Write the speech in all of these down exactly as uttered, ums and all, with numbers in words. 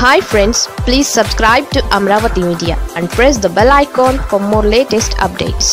Hi friends, please subscribe to Amaravathi Media and press the bell icon for more latest updates.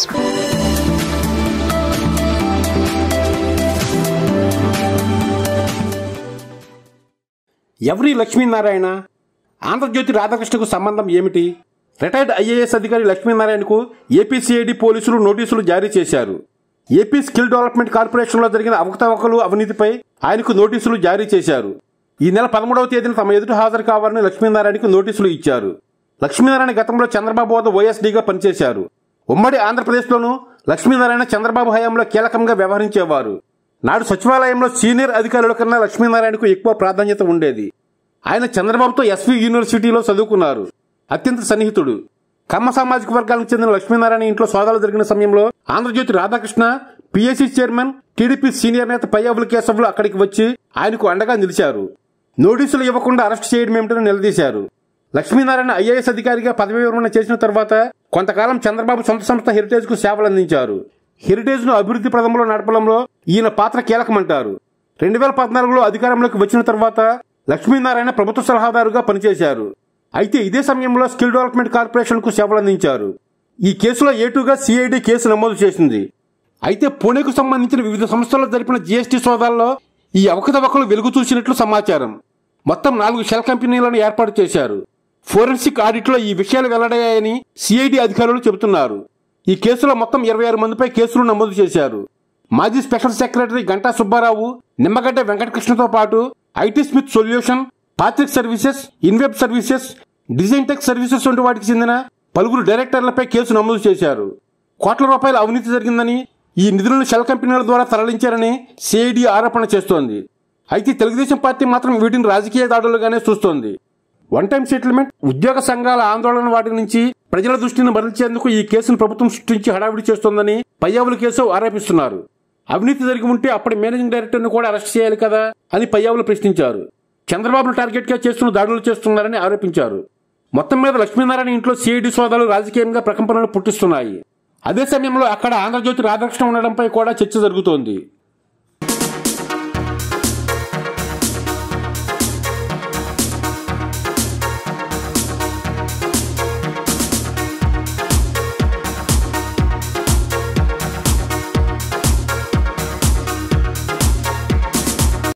Every Lakshmi Narayana, Andhra Jyothi Radha Krishna ku sambandham ఏమిటి? Retired IAS అధికారి లక్ష్మీ నారాయణకు AP CID పోలీసులు నోటీసులు జారీ చేశారు. AP skill development కార్పొరేషన్లో జరిగిన అవకతవకలు అవినీతిపై ఆయనకు నోటీసులు జారీ చేశారు. ఈ నెల పదమూడవ తేదీన తమ ఎదుట హాజరు కావాలని లక్ష్మీనారాయణకు నోటీసులు ఇచ్చారు. లక్ష్మీనారాయణ గతంలో చంద్రబాబు వద్ద ఓఎస్డీగా పనిచేశారు. ఉమ్మడి ఆంధ్రప్రదేశ్లోనూ లక్ష్మీనారాయణ చంద్రబాబు హయాంలో కీలకంగా వ్యవహరించేవారు. నాడు సచివాలయంలో సీనియర్ అధికారుల కన్నా లక్ష్మీనారాయణకు ఎక్కువ ప్రాధాన్యత ఉండేది. ఆయన చంద్రబాబుతో ఎస్వి యూనివర్సిటీలో చదువుకున్నారు. అత్యంత సన్నిహితుడు. కమ్మ సామాజిక వర్గాలకు చెందిన లక్ష్మీనారాయణ ఇంట్లో సోదాలు జరిగిన సమయంలో Andhra Jyothi Radhakrishna, PSC chairman, TDP senior నేత పయ్యావుల కేశవులు అక్కడికి వచ్చి ఆయనకు అండగా నిలిచారు. నోటీసులు ఇవ్వకుండా అరెస్ట్ చేయడం ఏమిటని నిలదీశారు. లక్ష్మీనారాయణ ఐఏఎస్ అధికారిగా పదవి విరమణ చేసిన తర్వాత కొంతకాలం చంద్రబాబు సొంత సంస్థ హెరిటేజ్ కు సేవలందించారు. హెరిటేజ్ ను అభివృద్ధి ప్రదంలో నడపడంలో ఈయన పాత్ర కీలకమంటారు. రెండు వేల పద్నాలుగులో అధికారంలోకి వచ్చిన తర్వాత లక్ష్మీనారాయణ ప్రభుత్వ సలహాదారుగా పనిచేశారు. అయితే ఇదే సమయంలో స్కిల్ డెవలప్మెంట్ కార్పొరేషన్ కు సేవలందించారు. ఈ కేసులో ఏటూగా సిఐడి కేసు నమోదు చేసింది. అయితే పూణేకు సంబంధించిన వివిధ సంస్థల్లో జరిపిన జీఎస్టీ సోదాల్లో ఈ అవకతవకలు వెలుగు చూసినట్లు సమాచారం. మొత్తం నాలుగు షెల్ కంపెనీలను ఏర్పాటు చేశారు. ఫోరెన్సిక్ ఆడిట్ లో ఈ విషయాలు వెల్లడయ్యాయని సిఐడి అధికారులు చెబుతున్నారు. ఈ కేసులో మొత్తం ఇరవై ఆరు మందిపై కేసులు నమోదు చేశారు. మాజీ స్పెషల్ సెక్రటరీ గంటా సుబ్బారావు, నిమ్మగడ్డ వెంకటకృష్ణతో పాటు IT Smith solution, Patrick services, Inweb services, design tech services వంటి వాటికి చెందిన పలువురు డైరెక్టర్లపై కేసు నమోదు చేశారు. కోట్ల రూపాయల అవినీతి జరిగిందని, ఈ నిధులను షెల్ కంపెనీల ద్వారా తరలించారని సిఐడి ఆరోపణ చేస్తోంది. అయితే తెలుగుదేశం పార్టీ మాత్రం వీటిని రాజకీయ దాడులుగానే చూస్తోంది. వన్ టైం సెటిల్మెంట్, ఉద్యోగ సంఘాల ఆందోళన వాటి నుంచి ప్రజల దృష్టిని మరల్చేందుకు ఈ కేసును ప్రభుత్వం సృష్టించి హడావిడి చేస్తోందని పయ్యావుల కేశవ్ ఆరోపిస్తున్నారు. అవినీతి జరిగి ఉంటే అప్పటి మేనేజింగ్ డైరెక్టర్ ను కూడా అరెస్ట్ చేయాలి కదా అని పయ్యావులు ప్రశ్నించారు. చంద్రబాబును టార్గెట్ గా చేస్తున్న దాడులు చేస్తున్నారని ఆరోపించారు. మొత్తం మీద లక్ష్మీనారాయణ ఇంట్లో సిఐడి సోదాలు రాజకీయంగా ప్రకంపనలు పుట్టిస్తున్నాయి. అదే సమయంలో అక్కడ ఆంధ్రజ్యోతి రాధాకృష్ణ ఉండడంపై కూడా చర్చ జరుగుతోంది.